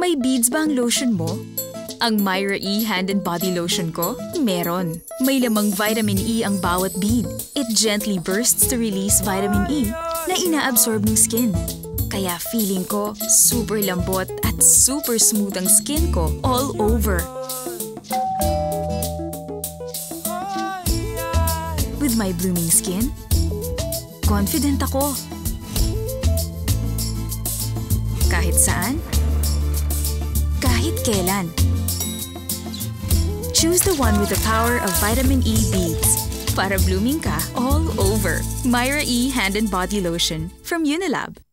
May beads ba ang lotion mo? Ang Myra E Hand and Body Lotion ko? Meron. May lamang vitamin E ang bawat bead. It gently bursts to release vitamin E na inaabsorb ng skin. Kaya feeling ko super lambot at super smooth ang skin ko all over. With my blooming skin, confident ako. Kahit saan, kahit kailan. Choose the one with the power of vitamin E beads para blooming ka all over. Myra E Hand and Body Lotion from Unilab.